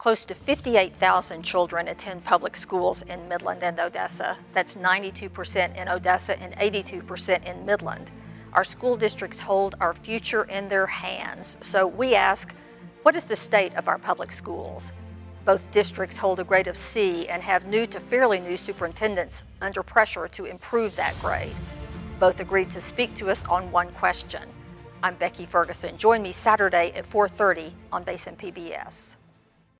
Close to 58,000 children attend public schools in Midland and Odessa. That's 92% in Odessa and 82% in Midland. Our school districts hold our future in their hands. So we ask, what is the state of our public schools? Both districts hold a grade of C and have new to fairly new superintendents under pressure to improve that grade. Both agreed to speak to us on one question. I'm Becky Ferguson. Join me Saturday at 4:30 on Basin PBS.